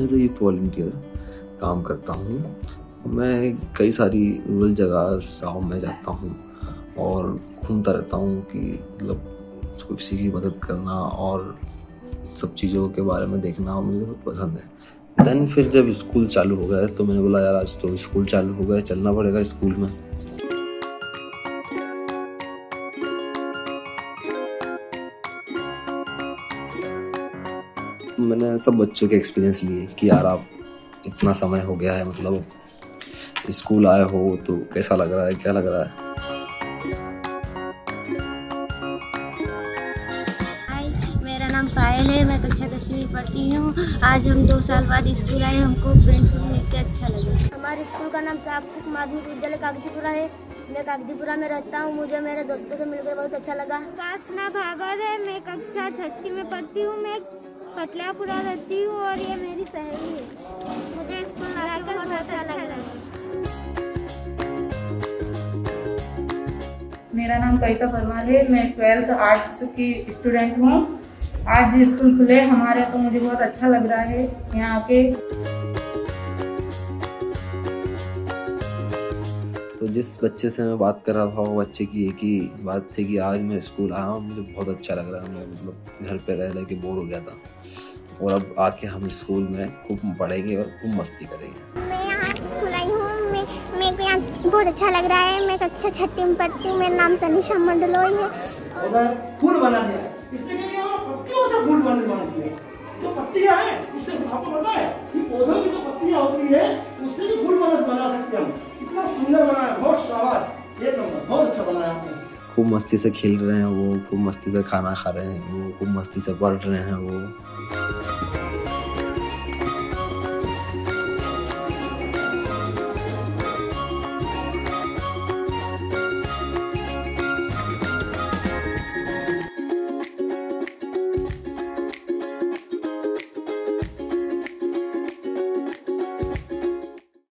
As a youth volunteer काम करता हूँ। मैं कई सारी रूरल जगह गाँव में जाता हूँ और घूमता रहता हूँ कि मतलब किसी की मदद करना और सब चीज़ों के बारे में देखना मुझे बहुत पसंद है। देन फिर जब स्कूल चालू हो गया तो मैंने बोला यार आज तो स्कूल चालू हो गया, चलना पड़ेगा स्कूल में। मैंने सब बच्चों के एक्सपीरियंस लिए कि यार आप इतना समय हो गया है, मतलब स्कूल आए हो तो कैसा लग रहा है, क्या लग रहा है। मेरा नाम पायल है, मैं कक्षा 10वीं में पढ़ती हूँ। आज हम 2 साल बाद स्कूल आए, हमको फ्रेंड्स से मिलकर अच्छा लगा। हमारे स्कूल का नाम साक्षी माध्यमिक विद्यालय कागदीपुरा है। मैं कागदीपुरा में रहता हूँ। मुझे मेरे दोस्तों से मिलकर बहुत अच्छा लगा। उपासना भागवत है, मैं कक्षा 6वीं में पढ़ती हूँ। मैं कटलापुरा रहती हूँ और ये मेरी सहेली है। मुझे स्कूल आकर बहुत अच्छा लगा। मेरा नाम कविता परमार है, मैं 12th आर्ट्स की स्टूडेंट हूँ। आज स्कूल खुले हमारे तो मुझे बहुत अच्छा लग रहा है यहाँ आके। तो जिस बच्चे से मैं बात कर रहा था वो बच्चे की एक ही बात थी कि आज मैं स्कूल आया हूँ, मुझे बहुत अच्छा लग रहा है। मैं मतलब घर पे रह के बोर हो गया था और अब आके हम स्कूल में खूब पढ़ेंगे और खूब मस्ती करेंगे। मैं यहाँ स्कूल आई हूँ, मेरे को यहाँ बहुत अच्छा लग रहा है। मैं कक्षा 6वीं में पढ़ती हूँ। मेरा नाम तनिषा मंडलोई है। उधर फूल बना दिया है, इससे क्या किया, पत्तियों से फूल बना दिया। जो पत्तियां हैं उससे आपको पता है कि पौधों की जो पत्तियां होती है उससे भी फूल बना सकते हैं हम। इतना सुंदर बनाया, बहुत शाबाश, एक नंबर, बहुत अच्छा बनाया आपने। खूब मस्ती से खेल रहे हैं वो, खूब मस्ती से खाना खा रहे हैं वो, खूब मस्ती से पढ़ रहे हैं वो।